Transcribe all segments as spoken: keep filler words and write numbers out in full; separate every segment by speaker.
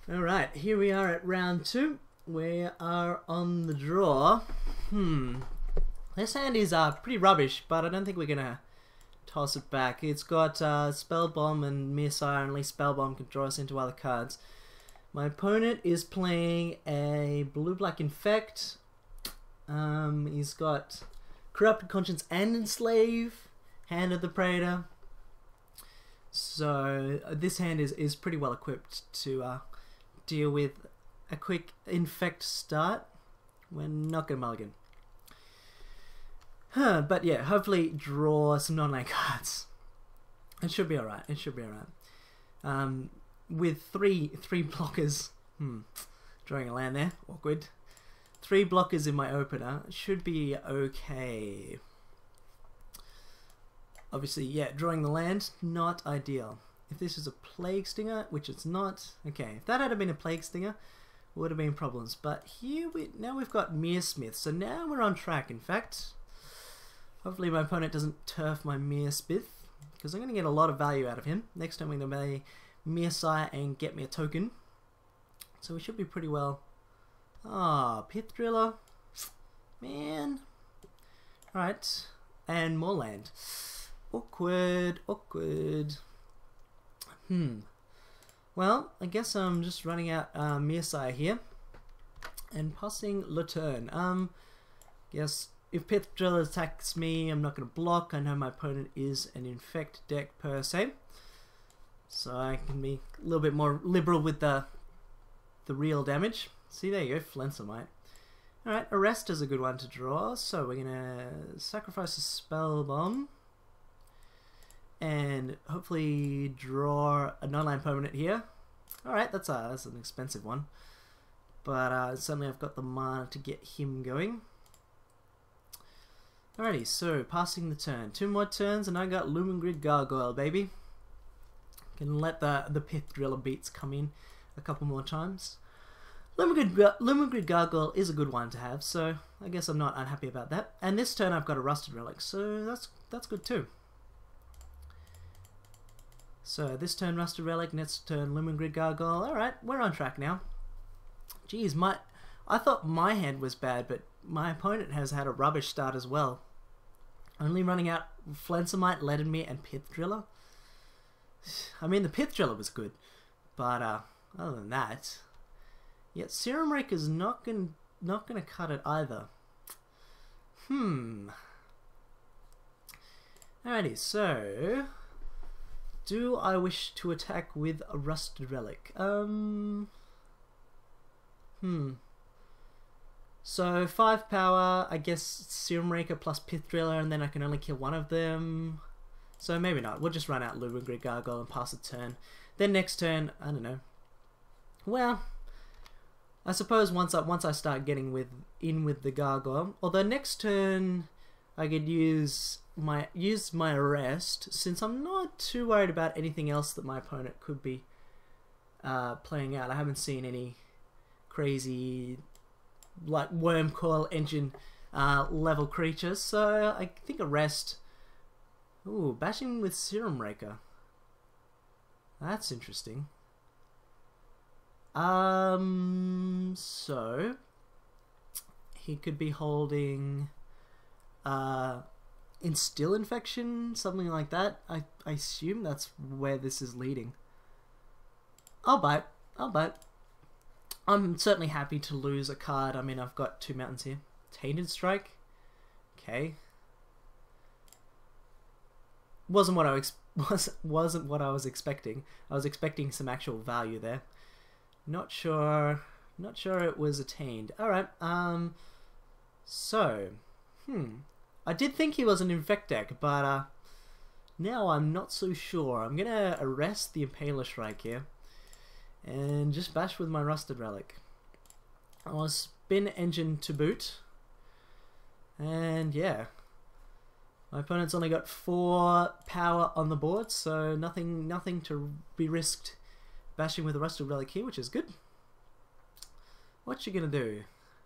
Speaker 1: Alright, here we are at round two. We are on the draw. Hmm. This hand is uh, pretty rubbish, but I don't think we're going to toss it back. It's got uh, Spell Bomb and Mirrodin, only Spell Bomb can draw us into other cards. My opponent is playing a blue-black Infect. Um, he's got Corrupted Conscience and Enslave, Hand of the Praetor. So uh, this hand is, is pretty well equipped to uh, deal with a quick Infect start. We're not going to mulligan. Huh, but yeah, hopefully draw some non-lane cards. It should be alright. It should be alright. Um, with three three blockers, hmm, drawing a land there, awkward. Three blockers in my opener should be okay. Obviously, yeah, drawing the land, not ideal. If this is a Plague Stinger, which it's not, okay. If that had been a Plague Stinger, would have been problems. But here we now we've got Mirrorsmith, so now we're on track. In fact. Hopefully my opponent doesn't turf my Mirrorsmith, because I'm going to get a lot of value out of him. Next time we're going to play Mirrodin and get me a token. So we should be pretty well. Ah, Pith Driller. Man. Alright. And more land. Awkward, awkward. Hmm. Well, I guess I'm just running out uh, Mirrodin here. And passing le turn. Um, guess... If Pith Driller attacks me, I'm not going to block. I know my opponent is an Infect deck per se. So I can be a little bit more liberal with the the real damage. See, there you go, Flensamite. Alright, Arrest is a good one to draw. So we're going to sacrifice a Spell Bomb. And hopefully draw a non-land permanent here. Alright, that's, a, that's an expensive one. But uh, certainly I've got the mana to get him going. Alrighty, so passing the turn. Two more turns and I got Lumen-Grid Gargoyle, baby. Can let the, the Pith Driller beats come in a couple more times. Lumen-Grid, Lumen-Grid Gargoyle is a good one to have, so I guess I'm not unhappy about that. And this turn I've got a Rusted Relic, so that's that's good too. So this turn Rusted Relic, next turn Lumen-Grid Gargoyle. Alright, we're on track now. Jeez, my, I thought my hand was bad, but my opponent has had a rubbish start as well. Only running out Flensamite, Leadenmere, and Pith Driller. I mean, the Pith Driller was good, but uh, other than that, yeah, Serum Raker's not gonna not gonna cut it either. Hmm. Alrighty, so do I wish to attack with a Rusted Relic? Um. Hmm. So five power, I guess Serum Raker plus Pith Driller, and then I can only kill one of them. So maybe not. We'll just run out Lumen-Grid Gargoyle and pass a turn. Then next turn, I don't know. Well, I suppose once I once I start getting with in with the Gargoyle, although next turn I could use my use my Arrest, since I'm not too worried about anything else that my opponent could be uh, playing out. I haven't seen any crazy like Worm Coil Engine uh, level creatures, so I think Arrest. Ooh, bashing with Serum Raker. That's interesting. Um, so he could be holding uh, Instill Infection, something like that. I I assume that's where this is leading. I'll bite. I'll bite. I'm certainly happy to lose a card. I mean, I've got two mountains here. Tainted Strike. Okay. Wasn't what I ex was wasn't what I was expecting. I was expecting some actual value there. Not sure. Not sure it was attained. All right. Um. So, hmm. I did think he was an Infect deck, but uh, now I'm not so sure. I'm gonna Arrest the Impaler Shrike here. And just bash with my Rusted Relic. I'll Spin Engine to boot. And yeah. My opponent's only got four power on the board, so nothing nothing to be risked bashing with a Rusted Relic here, which is good. What you gonna do?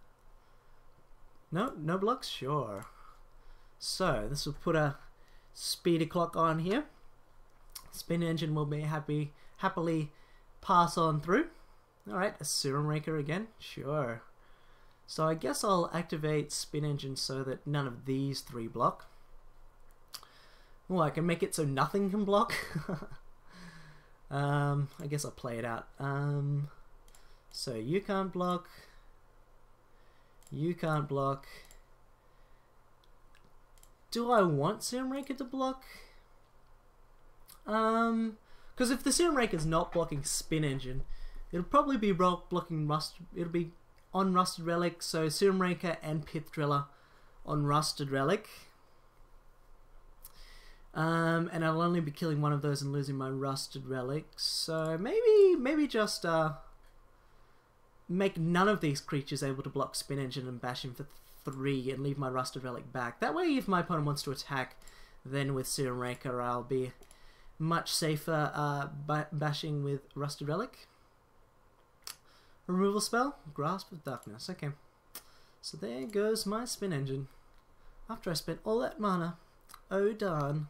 Speaker 1: No? No blocks? Sure. So, this will put a speedy clock on here. Spin Engine will be happy, happily pass on through. Alright, a Serum Raker again? Sure. So I guess I'll activate Spin Engine so that none of these three block. Oh, I can make it so nothing can block. um, I guess I'll play it out. Um, so you can't block. You can't block. Do I want Serum Raker to block? Um, because if the Serum Raker is not blocking Spin Engine, it'll probably be blocking Rust. It'll be on Rusted Relic, so Serum Raker and Pith Driller on Rusted Relic. Um, and I'll only be killing one of those and losing my Rusted Relic. So maybe, maybe just uh, make none of these creatures able to block Spin Engine and bash him for three and leave my Rusted Relic back. That way, if my opponent wants to attack, then with Serum Raker, I'll be much safer uh, bashing with Rusted Relic. Removal spell? Grasp of Darkness. Okay. So there goes my Spin Engine. After I spent all that mana. Oh darn.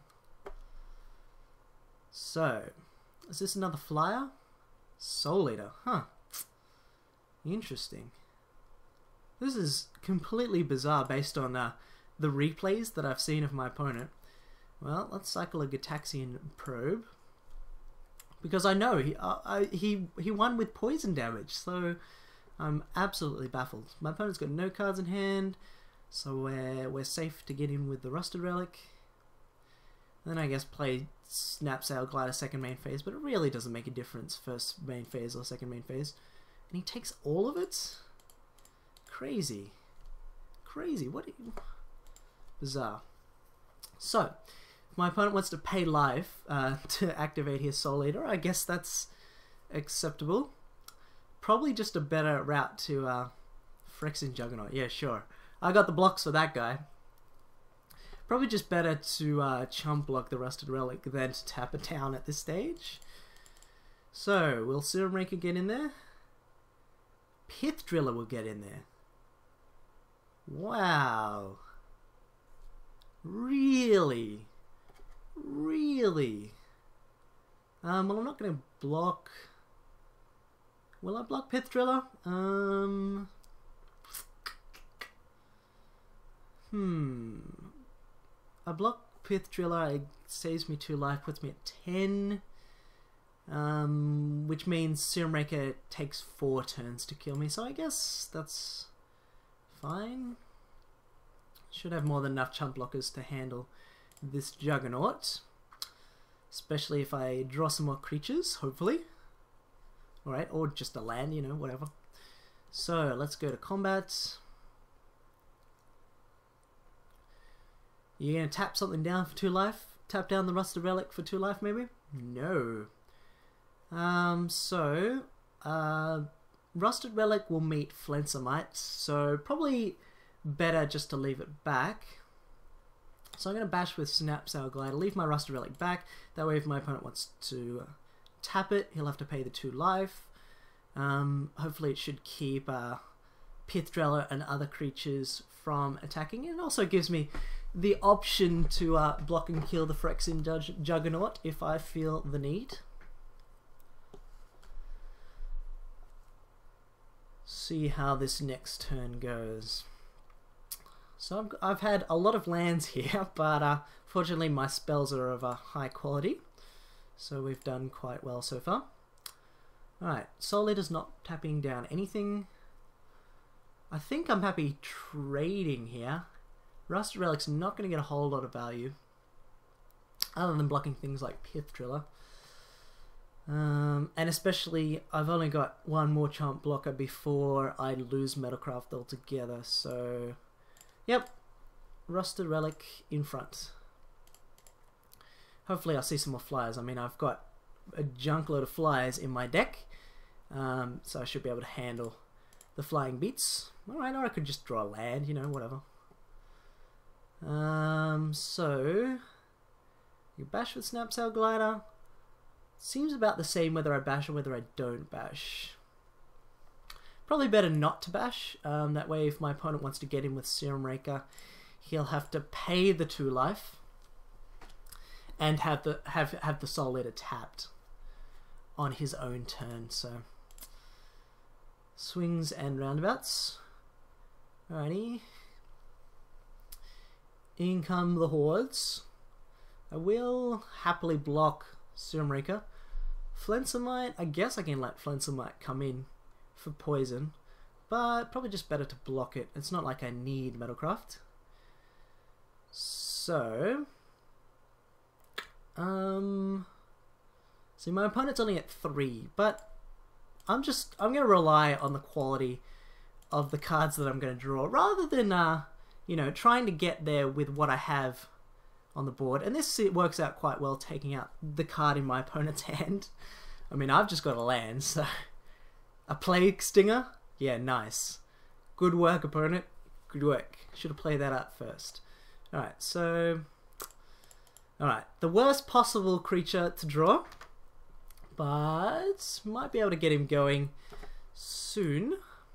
Speaker 1: So, is this another flyer? Soul Eater. Huh. Interesting. This is completely bizarre based on uh, the replays that I've seen of my opponent. Well, let's cycle a Gitaxian Probe. Because I know he uh, I, he he won with poison damage, so I'm absolutely baffled. My opponent's got no cards in hand, so we're we're safe to get in with the Rusted Relic. Then I guess play Snap Sail Glider second main phase, but it really doesn't make a difference first main phase or second main phase. And he takes all of it? Crazy, crazy. What? Are you... Bizarre. So. If my opponent wants to pay life uh, to activate his Soul Eater, I guess that's acceptable. Probably just a better route to uh, Phyrexian Juggernaut. Yeah, sure. I got the blocks for that guy. Probably just better to uh, chump block the Rusted Relic than to tap it down at this stage. So, will Serum Raker get in there? Pith Driller will get in there. Wow. Really? Really? Um, well, I'm not going to block... Will I block Pith Driller? Um... Hmm... I block Pith Driller, it saves me two life, puts me at ten. Um, which means Serum Raker takes four turns to kill me, so I guess that's fine. Should have more than enough chump blockers to handle this Juggernaut. Especially if I draw some more creatures, hopefully. Alright, or just a land, you know, whatever. So, let's go to combat. You're going to tap something down for two life? Tap down the Rusted Relic for two life, maybe? No. Um, so, uh, Rusted Relic will meet Flensamite, so probably better just to leave it back. So I'm going to bash with Snap Sail Glider, leave my Rusted Relic back. That way if my opponent wants to tap it, he'll have to pay the two life. Um, hopefully it should keep uh, Pith Driller and other creatures from attacking. It also gives me the option to uh, block and kill the Phyrexian Juggernaut if I feel the need. See how this next turn goes. So I've, I've had a lot of lands here, but uh, fortunately my spells are of a high quality. So we've done quite well so far. Alright, Soul Eater's not tapping down anything. I think I'm happy trading here. Rusted Relic's not going to get a whole lot of value, other than blocking things like Pith Driller. Um, and especially, I've only got one more chump blocker before I lose Metalcraft altogether, so... Yep, Rusted Relic in front. Hopefully I'll see some more flyers. I mean, I've got a junk load of flyers in my deck, um, so I should be able to handle the flying beats. Alright, or I could just draw land, you know, whatever. Um, so, you bash with Snap Sail Glider. Seems about the same whether I bash or whether I don't bash. Probably better not to bash. Um, that way, if my opponent wants to get in with Serum Raker, he'll have to pay the two life and have the have have the Soul Eater tapped on his own turn. So, Swings and roundabouts. Alrighty. In come the hordes. I will happily block Serum Reaker. Flensomite, I guess I can let Flensomite come in for poison, but probably just better to block it. It's not like I need Metalcraft. So, um, see, my opponent's only at three, but I'm just, I'm going to rely on the quality of the cards that I'm going to draw, rather than, uh, you know, trying to get there with what I have on the board. And this it works out quite well, taking out the card in my opponent's hand. I mean, I've just got a land, so... A Plague Stinger? Yeah, nice. Good work, opponent. Good work. Should have played that out first. Alright, so... Alright, the worst possible creature to draw. But... might be able to get him going soon.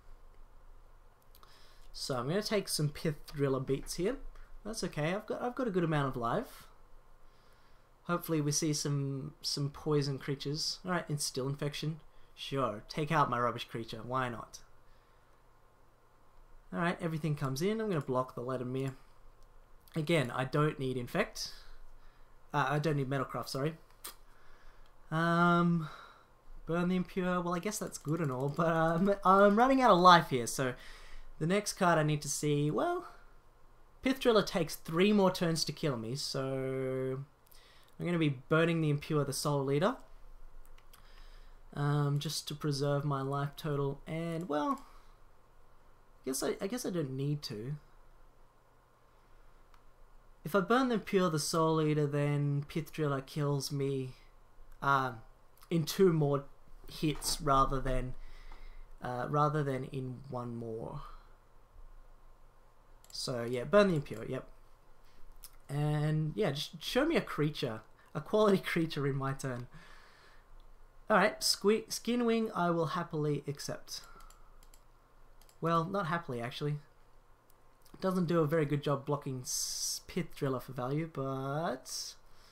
Speaker 1: So I'm going to take some Pith Driller beats here. That's okay, I've got I've got a good amount of life. Hopefully we see some some poison creatures. Alright, Instill Infection. Sure, take out my rubbish creature, why not? Alright, everything comes in. I'm going to block the Lettermere. Again, I don't need Infect. Uh, I don't need Metalcraft, sorry. Um, Burn the Impure, well I guess that's good and all, but um, I'm running out of life here, so the next card I need to see, well, Pith Driller takes three more turns to kill me, so I'm going to be burning the Impure, the Soul Eater, um, just to preserve my life total, and well, I guess I, I guess I don't need to. If I burn the Impure, the Soul Eater, then Pith Driller kills me um, in two more hits rather than uh, rather than in one more. So yeah, burn the Impure, yep. And yeah, just show me a creature, a quality creature in my turn. Alright, Skinwing I will happily accept. Well, not happily actually. It doesn't do a very good job blocking Pith Driller for value, but...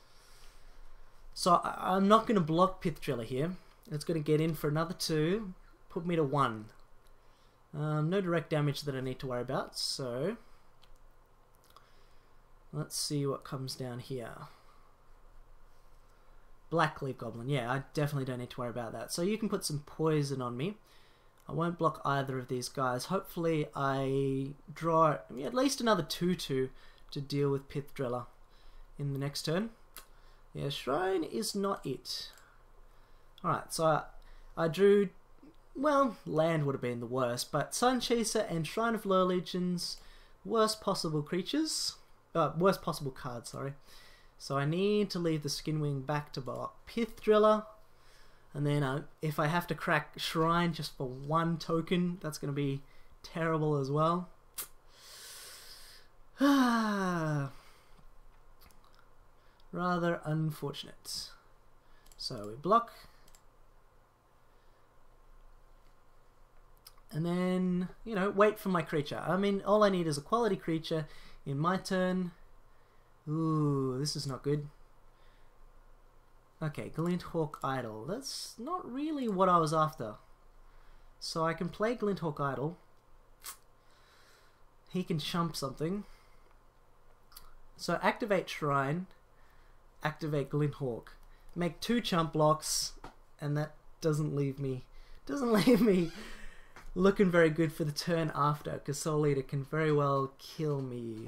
Speaker 1: So I I'm not going to block Pith Driller here. It's going to get in for another two, put me to one. Um, no direct damage that I need to worry about, so... Let's see what comes down here. Black Leaf Goblin. Yeah, I definitely don't need to worry about that. So you can put some poison on me. I won't block either of these guys. Hopefully I draw I mean, at least another two two to deal with Pith Driller in the next turn. Yeah, Shrine is not it. Alright, so I, I drew... Well, land would have been the worst, but Sunchaser and Shrine of Low Legions, worst possible creatures. Uh, worst possible card, sorry. So I need to leave the Skinwing back to block Pith Driller. And then uh, if I have to crack Shrine just for one token, that's going to be terrible as well. Rather unfortunate. So we block. And then, you know, wait for my creature. I mean, all I need is a quality creature in my turn. Ooh, this is not good. Okay, Glinthawk Idol. That's not really what I was after. So I can play Glinthawk Idol. He can chump something. So activate Shrine. Activate Glinthawk. Make two chump blocks. And that doesn't leave me... Doesn't leave me... looking very good for the turn after, because Soul Eater can very well kill me.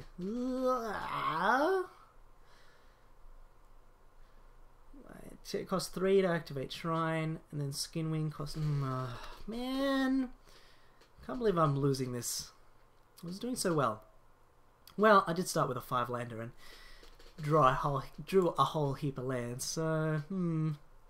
Speaker 1: It costs three to activate Shrine, and then Skinwing costs... Uh, man, can't believe I'm losing this. I was doing so well. Well, I did start with a five lander and draw a whole, drew a whole heap of lands, so hmm.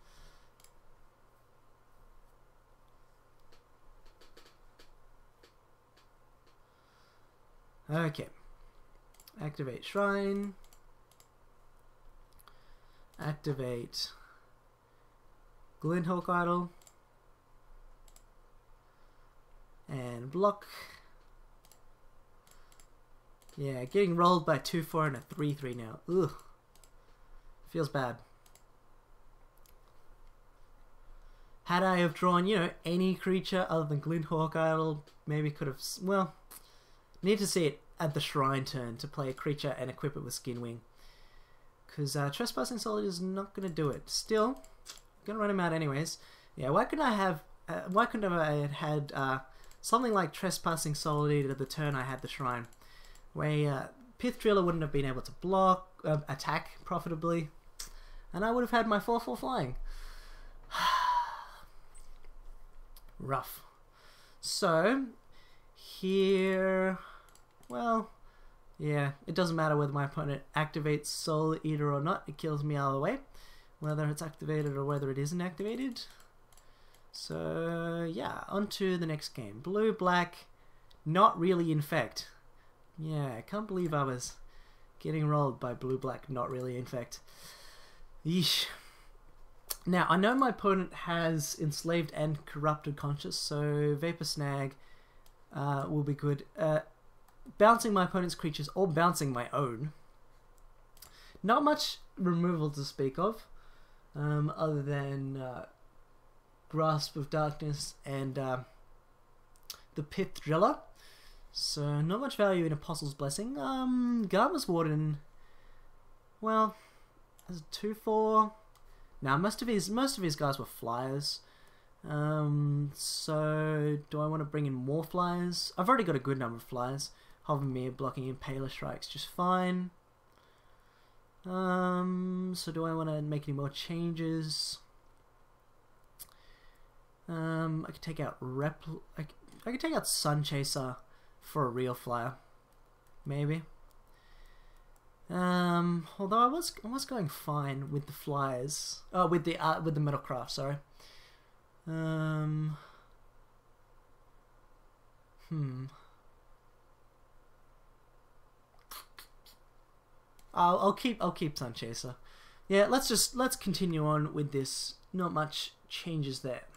Speaker 1: Okay, activate Shrine, activate Glinthawk Idol, and block. Yeah, getting rolled by two four and a three three now. Ugh, feels bad. Had I have drawn, you know, any creature other than Glinthawk Idol, maybe could have, well, need to see it at the Shrine turn to play a creature and equip it with Skinwing. Because uh, Trespassing Solid is not going to do it. Still, I'm going to run him out anyways. Yeah, why couldn't I have, uh, why couldn't I have had uh, something like Trespassing Solid at the turn I had the Shrine? Where uh, Pith Driller wouldn't have been able to block, uh, attack profitably. And I would have had my four four flying. Rough. So, here, well, yeah, it doesn't matter whether my opponent activates Soul Eater or not, it kills me either way, whether it's activated or whether it isn't activated. So, yeah, on to the next game. Blue, black, not really infect. Yeah, I can't believe I was getting rolled by blue, black, not really infect. Yeesh. Now, I know my opponent has Enslaved and Corrupted Conscious, so Vapor Snag uh, will be good. Uh, bouncing my opponent's creatures or bouncing my own. Not much removal to speak of, um, other than uh, Grasp of Darkness and uh, the Pith Driller. So, not much value in Apostle's Blessing. Um, Garber's Warden, well, as a two four... Now, most of his most of his guys were flyers, um, so do I want to bring in more flyers? I've already got a good number of flyers. Hovermere blocking Impaler Strikes just fine. Um, so do I want to make any more changes? Um, I could take out Rep. I could, I could take out Sun Chaser for a real flyer, maybe. Um, although I was I was going fine with the flyers. Oh, with the uh, with the Metalcraft. Sorry. Um. Hmm. I'll I'll keep I'll keep Sun Chaser. Yeah, let's just let's continue on with this. Not much changes there.